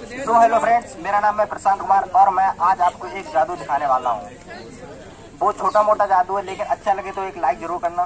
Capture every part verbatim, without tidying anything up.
तो hello friends, मेरा नाम है प्रशांत कुमार और मैं आज आपको एक जादू दिखाने वाला हूँ। वो छोटा मोटा जादू है, लेकिन अच्छा लगे तो एक लाइक जरूर करना।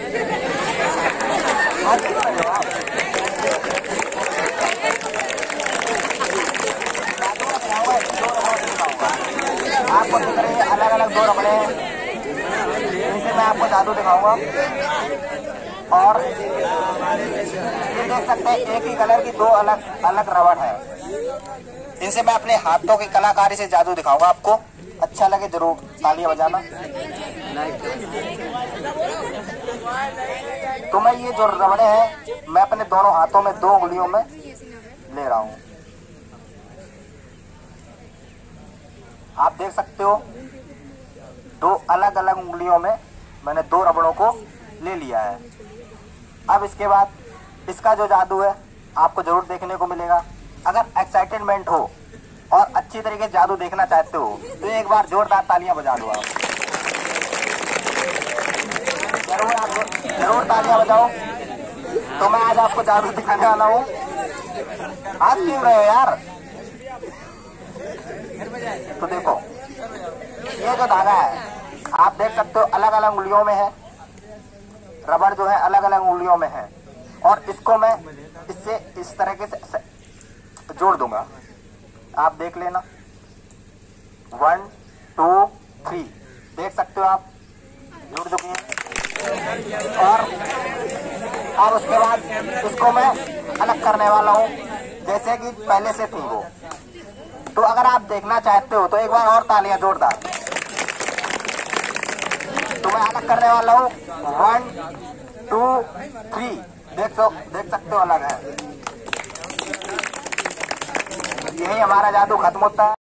आपको दिख रही है अलग अलग दो रबड़े हैं, इनसे मैं आपको जादू दिखाऊंगा। और ये देख सकते हैं एक ही कलर की दो अलग अलग रबड़ है। इनसे मैं अपने हाथों की कलाकारी से जादू दिखाऊंगा आपको। अच्छा लगे जरूर तालियां बजाना। तो मैं ये जो रबड़े हैं मैं अपने दोनों हाथों में दो उंगलियों में ले रहा हूं। आप देख सकते हो दो अलग अलग उंगलियों में मैंने दो रबड़ों को ले लिया है। अब इसके बाद इसका जो जादू है आपको जरूर देखने को मिलेगा। अगर एक्साइटमेंट हो और अच्छी तरीके से जादू देखना चाहते हो तो एक बार जोरदार तालियां बजा दो। आप जरूर आप जरूर तालियां बजाओ। तो मैं आज आपको जादू दिखाने वाला हूँ। आज क्यों रहे हो यार? तो देखो ये जो धागा है आप देख सकते हो अलग अलग उंगलियों में है। रबड़ जो है अलग अलग उंगलियों में है और इसको मैं इससे इस तरीके से जोड़ दूंगा। आप देख लेना, वन टू थ्री, देख सकते हो आप जुड़ चुकी है। और अब उसके बाद इसको मैं अलग करने वाला हूँ जैसे कि पहले से थी वो। तो अगर आप देखना चाहते हो तो एक बार और तालियां जोरदार। तो मैं अलग करने वाला हूँ, वन टू थ्री, देख सो देख सकते हो अलग है। यही हमारा जादू खत्म होता है।